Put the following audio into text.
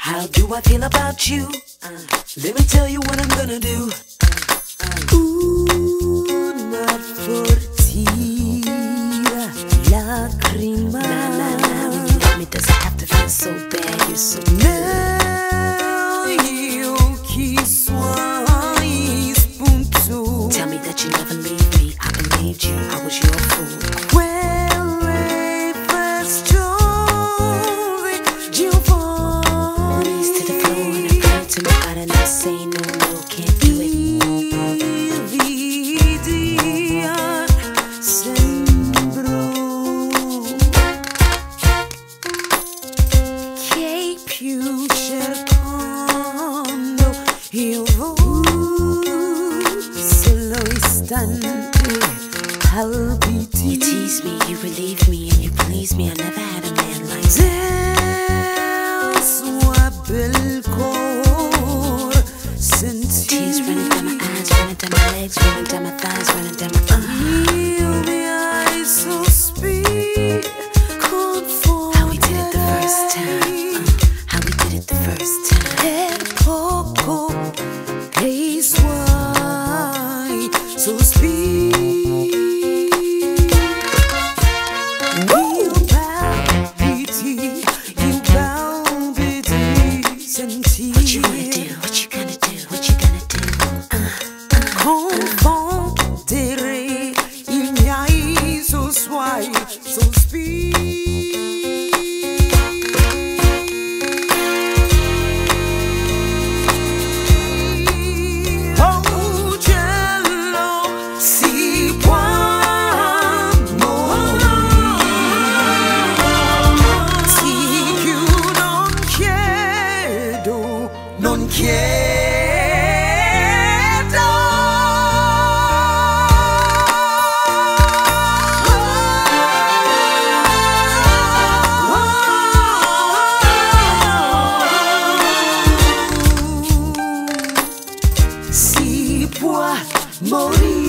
How do I feel about you? Let me tell you what I'm gonna do. Ooh, not for lacrima. Nah, when you love me, does it have to feel so bad? You're so good. Tell me that you never leave me. I believed you, I was your fool. Knees to the floor and I pray to my God and I say no, no, can't do it. You tease me, you relieve me, and you please me. I never had a man like that. Tears running down my eyes, running down my legs, running down my thighs, running down my How we did it the first time. How we did it the first time. So sweet. What you gonna do? What you gonna do? What you gonna do? Confondere I miei so suoi, so oh cielo, si può si chiudo, non chiedo, non chiedo. Si può morire.